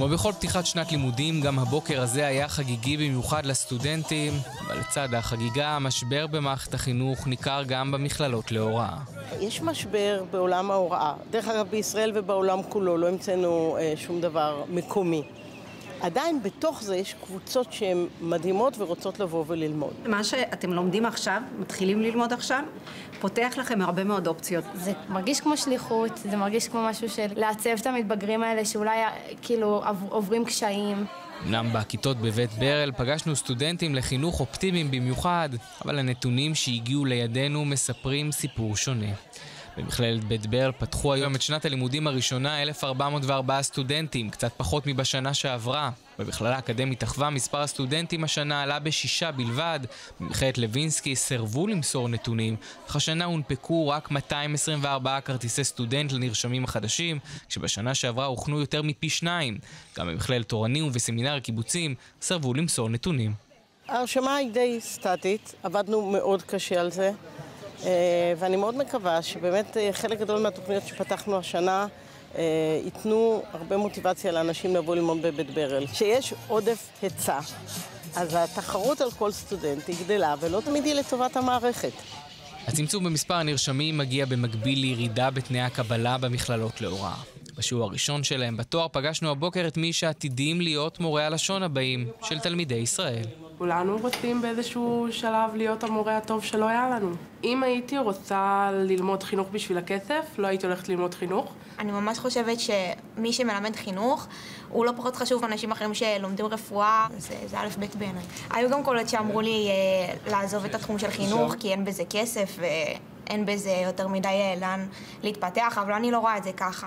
כמו בכל פתיחת שנת לימודים, גם הבוקר הזה היה חגיגי במיוחד לסטודנטים, אבל לצד החגיגה, המשבר במערכת החינוך ניכר גם במכללות להוראה. יש משבר בעולם ההוראה. דרך אגב, בישראל ובעולם כולו לא המצאנו שום דבר מקומי. עדיין בתוך זה יש קבוצות שהן מדהימות ורוצות לבוא וללמוד. מה שאתם לומדים עכשיו, מתחילים ללמוד עכשיו, פותח לכם הרבה מאוד אופציות. זה מרגיש כמו שליחות, זה מרגיש כמו משהו של לעצב את המתבגרים האלה שאולי כאילו עוברים קשיים. אמנם בכיתות בבית ברל פגשנו סטודנטים לחינוך אופטימיים במיוחד, אבל הנתונים שהגיעו לידינו מספרים סיפור שונה. במכללת בית ברל פתחו היום את שנת הלימודים הראשונה 1,404 סטודנטים, קצת פחות מבשנה שעברה. במכללה האקדמית אחווה מספר הסטודנטים השנה עלה ב6 בלבד. במכללת לוינסקי סרבו למסור נתונים, אך השנה הונפקו רק 224 כרטיסי סטודנט לנרשמים החדשים, כשבשנה שעברה הוכנו יותר מפי 2. גם במכללת תורנים ובסמינר הקיבוצים סרבו למסור נתונים. ההרשמה היא די סטטית, עבדנו מאוד קשה על זה. ואני מאוד מקווה שבאמת חלק גדול מהתוכניות שפתחנו השנה ייתנו הרבה מוטיבציה לאנשים לבוא ללמוד בבית ברל. שיש עודף היצע, אז התחרות על כל סטודנט היא גדלה ולא תמיד היא לטובת המערכת. הצמצום במספר הנרשמים מגיע במקביל לירידה בתנאי הקבלה במכללות להוראה. בשיעור הראשון שלהם בתואר פגשנו הבוקר את מי שעתידים להיות מורי הלשון הבאים של תלמידי ישראל. כולנו רוצים באיזשהו שלב להיות המורה הטוב שלא היה לנו. אם הייתי רוצה ללמוד חינוך בשביל הכסף, לא הייתי הולכת ללמוד חינוך. אני ממש חושבת שמי שמלמד חינוך, הוא לא פחות חשוב אנשים אחרים שלומדים רפואה, זה א' ב' בעיניי. היו גם קולות שאמרו לי לעזוב את התחום של חינוך, כי אין בזה כסף ואין בזה יותר מדי לאן להתפתח, אבל אני לא רואה את זה ככה.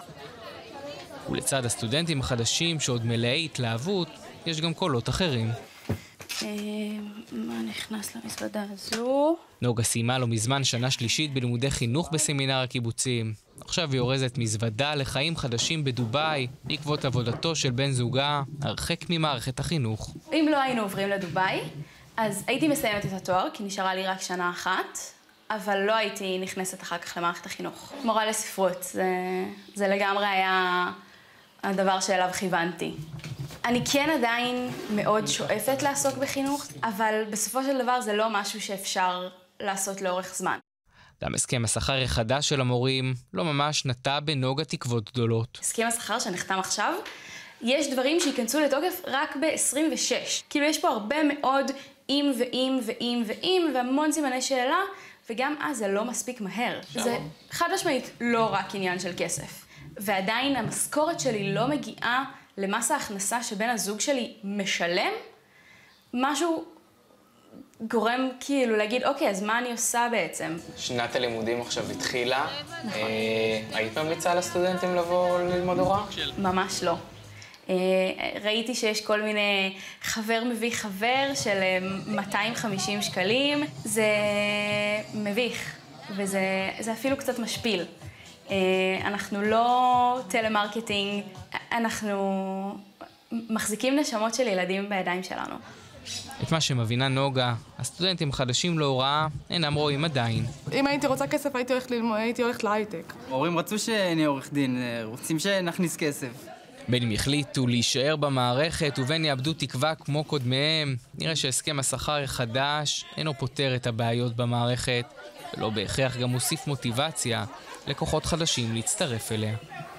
ולצד הסטודנטים החדשים שעוד מלאי התלהבות, יש גם קולות אחרים. מה נכנס למזוודה הזו? נוגה סיימה לא מזמן שנה שלישית בלימודי חינוך בסמינר הקיבוצים. עכשיו היא אורזת מזוודה לחיים חדשים בדוביי, בעקבות עבודתו של בן זוגה, הרחק ממערכת החינוך. אם לא היינו עוברים לדוביי, אז הייתי מסיימת את התואר, כי נשארה לי רק שנה אחת, אבל לא הייתי נכנסת אחר כך למערכת החינוך. מורה לספרות, זה לגמרי היה הדבר שאליו כיוונתי. אני כן עדיין מאוד שואפת לעסוק בחינוך, אבל בסופו של דבר זה לא משהו שאפשר לעשות לאורך זמן. גם הסכם השכר החדש של המורים לא ממש נטע בנוגה תקוות גדולות. הסכם השכר שנחתם עכשיו, יש דברים שיכנסו לתוקף רק ב-26. כאילו יש פה הרבה מאוד אם ואם ואם ואם, והמון סימני שאלה, וגם אז זה לא מספיק מהר. זה חד משמעית לא רק עניין של כסף. ועדיין המשכורת שלי לא מגיעה למס ההכנסה שבן הזוג שלי משלם, משהו גורם כאילו להגיד, אוקיי, אז מה אני עושה בעצם? שנת הלימודים עכשיו התחילה. נכון. היית ממליצה לסטודנטים לבוא ללמוד הוראה? ממש לא. ראיתי שיש כל מיני חבר מביא חבר של 250 שקלים. זה מביך, וזה אפילו קצת משפיל. אנחנו לא טלמרקטינג, אנחנו מחזיקים נשמות של ילדים בידיים שלנו. את מה שמבינה נוגה, הסטודנטים החדשים להוראה אינם רואים עדיין. אם הייתי רוצה כסף, הייתי הולכת להייטק. ההורים רצו שנהיה עורך דין, רוצים שנכניס כסף. בין אם יחליטו להישאר במערכת ובין יאבדו תקווה כמו קודמיהם, נראה שהסכם השכר החדש אינו פותר את הבעיות במערכת, ולא בהכרח גם מוסיף מוטיבציה לכוחות חדשים להצטרף אליה.